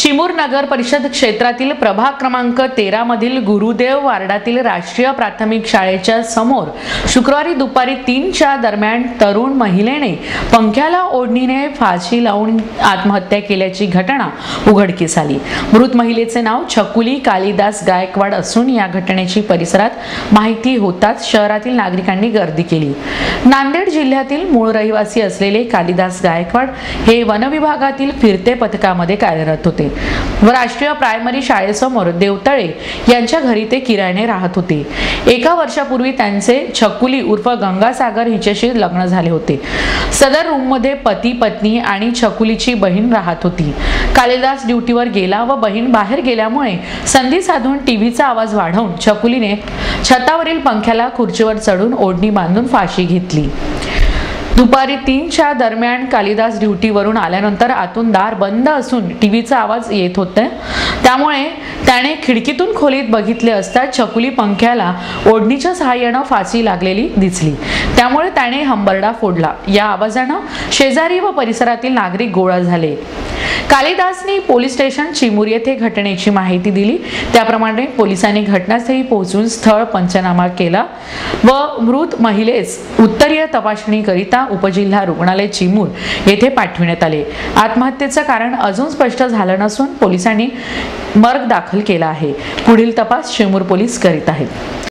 चिमूर नगर परिषद क्षेत्रातील प्रभाग क्रमांक 13 मधील गुरुदेव वार्डातील राष्ट्रीय प्राथमिक शाळेच्या समोर शुक्रवारी दुपारी 3च्या दरम्यान तरुण महिलेने पंख्याला ओढणीने फाशी लावून आत्महत्या केल्याची घटना उघडकीस आली। मृत महिलेचे नाव छकुली कालिदास गायकवाड असून या घटनेची परिसरात माहिती होताच शहरातील नागरिकांनी गर्दी केली। नांदेड जिल्ह्यातील मूळ रहिवासी असलेले कालिदास गायकवाड हे वन विभागातील फिरते पथकामध्ये कार्यरत होते व राष्ट्रीय प्रायमरी शाळेसमोर देवतळे यांच्या घरी ते किरायाने राहत होते। एका वर्षापूर्वी त्यांचे छकुली उर्फ गंगासागर हिच्याशी लग्न झाले होते। सदर रूम मध्ये पती पत्नी आणि छकुलीची बहीण राहत होती। कालिदास ड्युटीवर गेला व बहीण बाहेर गेल्यामुळे संधी साधून टीव्हीचा आवाज वाढवून छकुलीने छतावरील पंख्याला खुर्चीवर चढून ओढणी बांधून फाशी घेतली। दुपारी 3च्या दरम्यान कालिदास ड्युटीवरून आल्यानंतर आतून दार बंद असून टीव्हीचा आवाज येत होता, त्यामुळे त्याने खिडकीतून खोलीत बघितले असता छकुली पंख्याला ओढणीच्या सहाय्याने फाशी लागलेली दिसली। त्यामुळे त्याने हंबरडा फोडला। या आवाजाने शेजारी व परिसरातील नागरिक गोळा झाले। कालिदासने पोलीस स्टेशन चिमूर येथे घटनेची माहिती दिली। त्याप्रमाणे पोलिसांनी घटनास्थळी पोहोचून स्थळ पंचनामा केला व मृत महिलेस उत्तरीय तपासणीकरिता उपजिल्हा रुग्णालय चिमूर येथे पाठविण्यात आले। आत्महत्येचे कारण अजून स्पष्ट झाले नसून पोलिसांनी मर्ग दाखल केला आहे। पुढील तपास चिमूर पोलीस करीत आहेत।